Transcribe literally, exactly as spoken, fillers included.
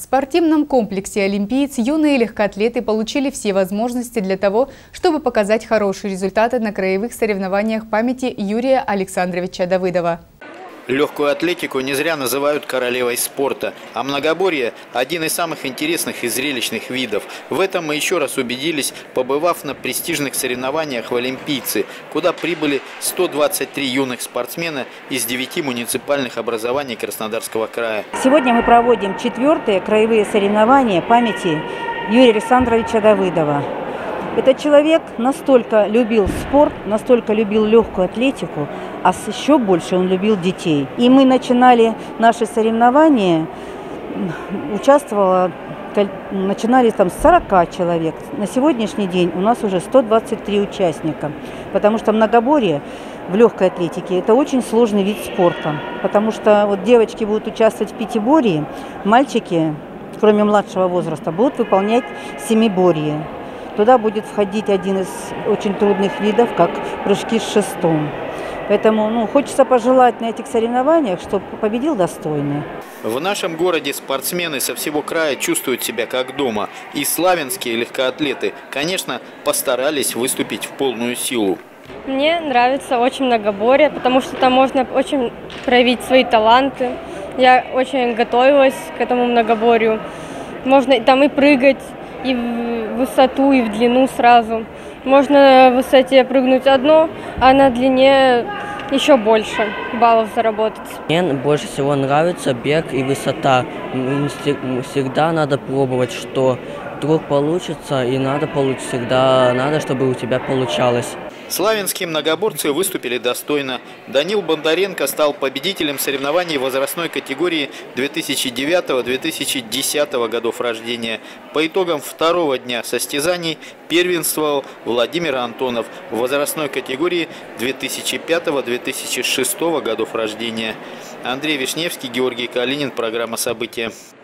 В спортивном комплексе «Олимпиец» юные легкоатлеты получили все возможности для того, чтобы показать хорошие результаты на краевых соревнованиях памяти Юрия Александровича Давыдова. Легкую атлетику не зря называют королевой спорта, а многоборье – один из самых интересных и зрелищных видов. В этом мы еще раз убедились, побывав на престижных соревнованиях в «Олимпийце», куда прибыли сто двадцать три юных спортсмена из девяти муниципальных образований Краснодарского края. Сегодня мы проводим четвертые краевые соревнования памяти Юрия Александровича Давыдова. Этот человек настолько любил спорт, настолько любил легкую атлетику, а еще больше он любил детей. И мы начинали наши соревнования, участвовало, начинали там с сорока человек. На сегодняшний день у нас уже сто двадцать три участника, потому что многоборье в легкой атлетике – это очень сложный вид спорта, потому что вот девочки будут участвовать в пятиборье, мальчики, кроме младшего возраста, будут выполнять семиборье. Туда будет входить один из очень трудных видов, как прыжки с шестом. Поэтому ну, хочется пожелать на этих соревнованиях, чтобы победил достойный. В нашем городе спортсмены со всего края чувствуют себя как дома. И славянские легкоатлеты, конечно, постарались выступить в полную силу. Мне нравится очень многоборье, потому что там можно очень проявить свои таланты. Я очень готовилась к этому многоборью. Можно там и прыгать, и в высоту, и в длину сразу. Можно в высоте прыгнуть одно, а на длине еще больше баллов заработать. Мне больше всего нравится бег и высота. Всегда надо пробовать, что вдруг получится, и надо получить всегда, надо, чтобы у тебя получалось. Славянские многоборцы выступили достойно. Данил Бондаренко стал победителем соревнований возрастной категории две тысячи девятого — две тысячи десятого годов рождения. По итогам второго дня состязаний первенствовал Владимир Антонов в возрастной категории две тысячи пятого — две тысячи шестого годов рождения. Андрей Вишневский, Георгий Калинин. Программа «События».